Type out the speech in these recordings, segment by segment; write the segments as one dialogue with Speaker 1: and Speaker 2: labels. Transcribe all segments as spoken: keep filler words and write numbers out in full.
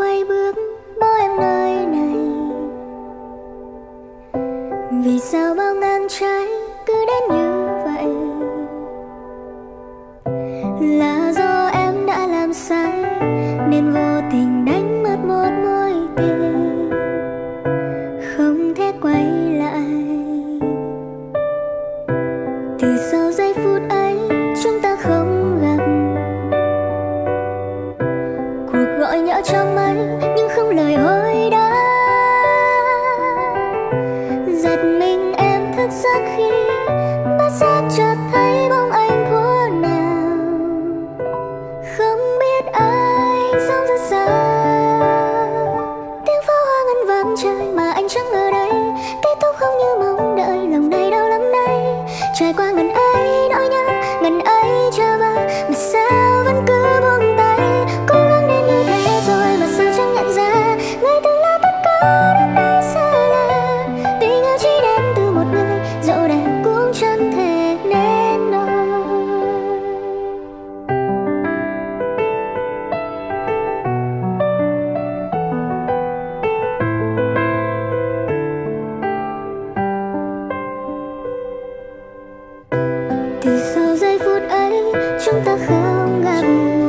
Speaker 1: quay bước bỏ em nơi này. Vì sao bao ngang trái cứ đến như vậy? Là do em đã làm sai nên vô tình đánh mất một mối tình không thể quay lại. Từ sau giây phút ấy chúng ta không gặp, cuộc gọi nhỡ trong máy nhưng không lời hồi đáp. Giật mình em thức giấc khi bất giác chợt thấy bóng anh thuở nào. Không biết anh sống rất xa, tiếng pháo hoa ngân vang trời mà anh chẳng ở đây. Kết thúc không như mong đợi, lòng này đau lắm đây. Trải qua ngần ấy nỗi nhớ, ngần ấy chờ vời, mà sao vẫn cứ buông tay. Cố gắng đến như thế rồi mà sao chẳng nhận ra người từng là tất cả đến nay xa lạ. Tình yêu chỉ đến từ một người, dẫu đẹp cũng chẳng thể nên đôi. Từ sau giây phút ấy chúng ta không gặp,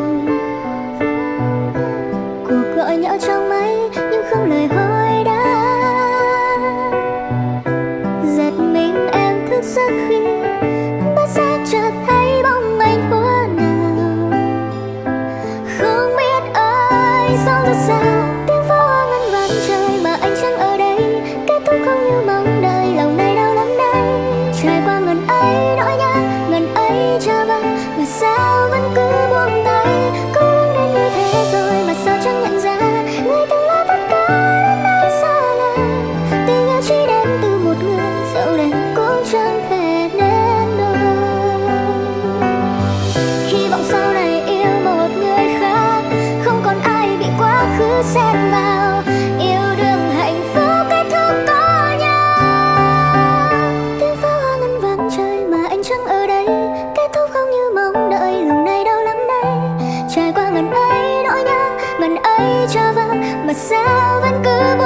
Speaker 1: cuộc gọi nhỡ trong máy nhưng không lời hồi đáp. Giật mình em thức giấc khi bất giác chợt thấy bóng anh thuở nào. Không biết ai sống rất xa, tiếng pháo hoa ngân vang trời mà anh chẳng ở đây. Kết thúc không như mong đợi, lòng này đau lắm đây. Trải qua ngần ấy nỗi nhớ, ngần ấy chờ vời, mà sao vẫn cứ buông tay. Cố gắng đến như thế rồi mà sao chẳng nhận ra người từng là tất cả đến nay xa lạ. Tình yêu chỉ đến từ một người, dẫu đẹp cũng chẳng thể nên đôi. Hy vọng sau này yêu một người khác, không còn ai bị quá khứ xen vào. Yêu đương hạnh phúc kết thúc có nhau. Tiếng pháo hoa ngân vang trời mà anh chẳng ở đây. Kết thúc không như mong đợi, lòng này đau lắm đây. Trải qua ngần ấy nỗi nhớ, ngần ấy chờ vời, mà sao vẫn cứ